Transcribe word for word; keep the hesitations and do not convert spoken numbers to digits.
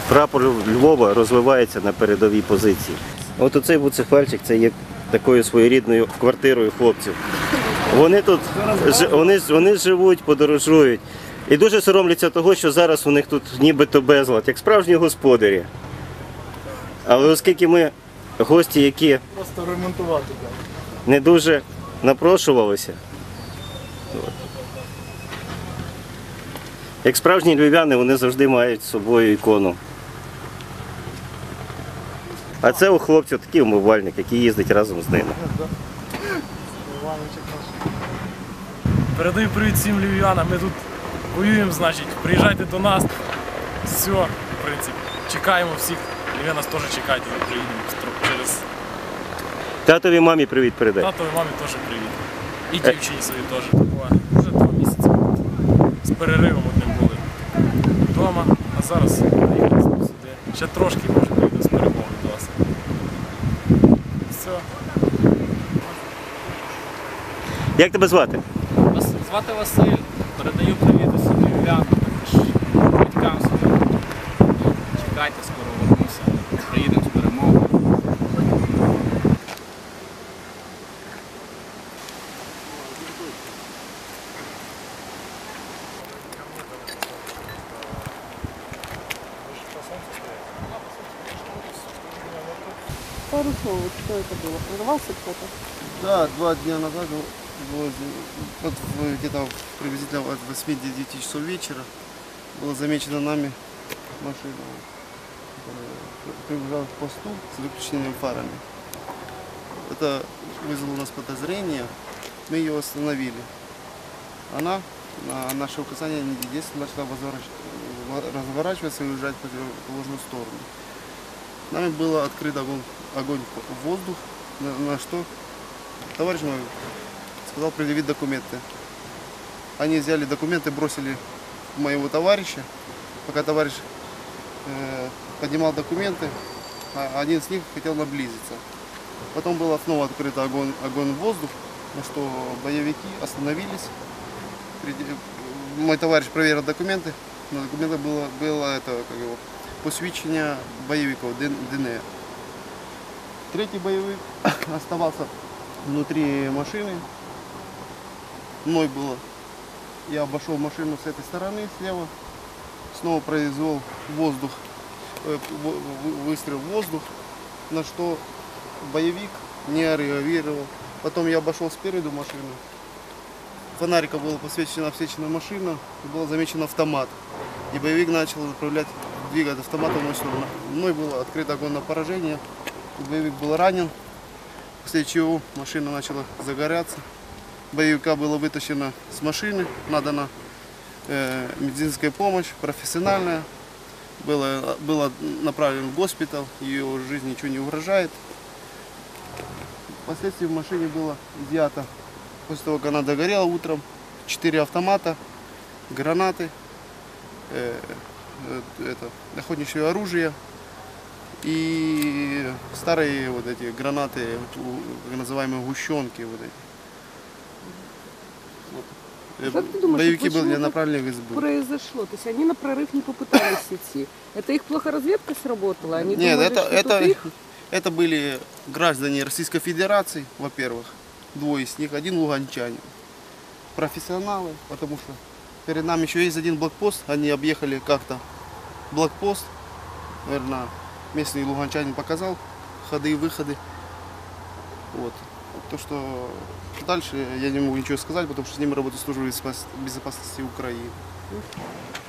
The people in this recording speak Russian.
прапор Львова розвивається на передовій позиції. От оцей буцефальчик, це є такою своєрідною квартирою хлопців. Вони тут вони, вони живуть, подорожують. І дуже соромляться того, що зараз у них тут нібито безлад, як справжні господарі. Але оскільки ми гості, які просто ремонтувати не дуже напрошувалися, як справжні львів'яни, вони завжди мають з собою ікону. А це у хлопців такий умивальник, який їздить разом з ними. Передаю привіт всім львів'янам. Ми тут воюємо, значить, приїжджайте до нас. Все, в принципі, чекаємо всіх. Львів'ян нас теж чекайте, приїдемо через... Татові, мамі привіт передай. Татові, мамі теж привіт. І дівчині своїй теж. Вже два місяці з переривом одним були вдома, а зараз приїхали сюди. Ще трошки, може, приїдемо з перемоги до вас. Все. Як тебе звати? Вас звати Василь. Передаю привіт усім львів'янам, також батькам своїм. Чекайте, скоро вернуся. Приїдемо з перемогою. Пару слов, что это было? Прорвался кто-то? Да, два дня назад, вот, вот где-то приблизительно от восьми-девяти часов вечера была замечена нами машина, которая приближалась к посту с выключенными фарами. Это вызвало у нас подозрение, мы ее остановили. Она на наше указание единственно начала разворачиваться и уезжать в противоположную сторону. Нами было открыт огонь, огонь в воздух, на, на что товарищ мой сказал предъявить документы. Они взяли документы, бросили моего товарища. Пока товарищ э, поднимал документы, а один из них хотел наблизиться. Потом был снова открыт огонь, огонь в воздух, на что боевики остановились. Мой товарищ проверил документы, на документах было, было это, как его, посвящение боевиков ДНР. Третий боевик оставался внутри машины. Мной было. Я обошел машину с этой стороны, слева. Снова произвел воздух, выстрел в воздух, на что боевик не реагировал. Потом я обошел спереду машину. Фонариком была посвечена обсвеченная машина, и был замечен автомат. И боевик начал направлять, двигать автомат в мою сторону. Мной было открыто огонь на поражение. Боевик был ранен, после чего машина начала загоряться. Боевика было вытащено с машины, надана э, медицинская помощь, профессиональная. Было, было направлено в госпиталь, ее жизни ничего не угрожает. Впоследствии в машине было изъято, после того, как она догорела утром, четыре автомата, гранаты, э, э, это, охотничье оружие. И старые вот эти гранаты, так называемые гущенки, вот эти. Вот. Как ты думаешь, Боевики были почему направлены в СБУ. произошло? То есть они на прорыв не попытались идти. Это их плохо разведка сработала? Они Нет, думали, это, что это, тут их? это были граждане Российской Федерации, во-первых, двое из них, один луганчанин. Профессионалы, потому что перед нами еще есть один блокпост, они объехали как-то блокпост, наверное, местный луганчанин показал ходы и выходы. Вот. То, что дальше я не могу ничего сказать, потому что с ними работает служба безопасности Украины.